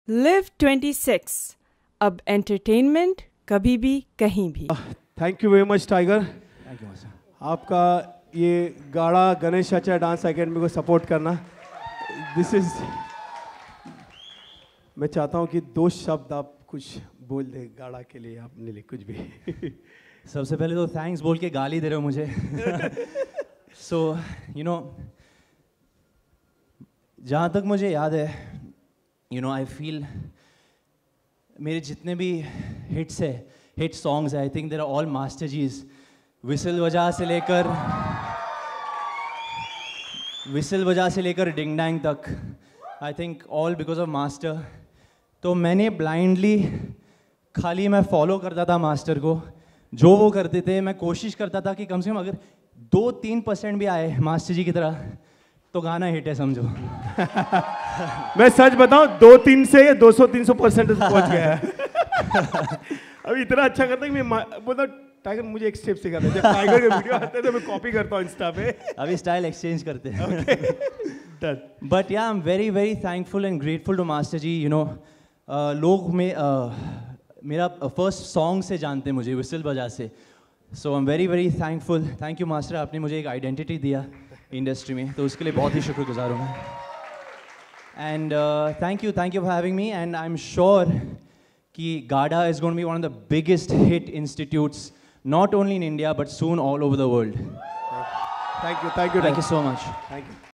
Live 26 अब entertainment कभी भी कहीं भी। Thank you very much tiger. Thank you master. आपका ये गाड़ा गणेश चाचा डांस एकेडमी को सपोर्ट करना, दिस इज, मैं चाहता हूँ कि 2 शब्द आप कुछ बोल दे गाड़ा के लिए, आपने लिए कुछ भी। सबसे पहले तो थैंक्स बोल के गाली दे रहे हो मुझे। सो यू नो, जहाँ तक मुझे याद है, यू नो आई फील मेरे जितने भी हिट सॉन्ग्स है, I think there are all master जीज। विसल वजह से लेकर डिंग डैंग तक, I think all because of master. तो मैंने ब्लाइंडली खाली मैं फॉलो करता था मास्टर को, जो वो करते थे मैं कोशिश करता था कि कम से कम अगर 2-3% भी आए मास्टर जी की तरह तो गाना हिट है समझो। मैं सच बताऊं, 2-3 से 200-300% पहुंच गया है। अभी इतना अच्छा करता है कि मैं बोलता टाइगर मुझे एक स्टेप सिखा दे। जब टाइगर के वीडियो आते हैं तो मैं कॉपी करता हूँ इंस्टा पे। अभी स्टाइल एक्सचेंज करते हैं। But yeah I am very very thankful and grateful to master ji. You know लोग में मेरा फर्स्ट सॉन्ग से जानते हैं मुझे, विसल बजा से। So I am very very thankful. Thank you master, आपने मुझे एक आइडेंटिटी दिया इंडस्ट्री में, तो उसके लिए बहुत ही शुक्रगुजार हूँ मैं। And thank you for having me. And I am sure कि Gada is going to be one of the biggest hit institutes not only in India but soon all over the world. Thank you so much. Thank you.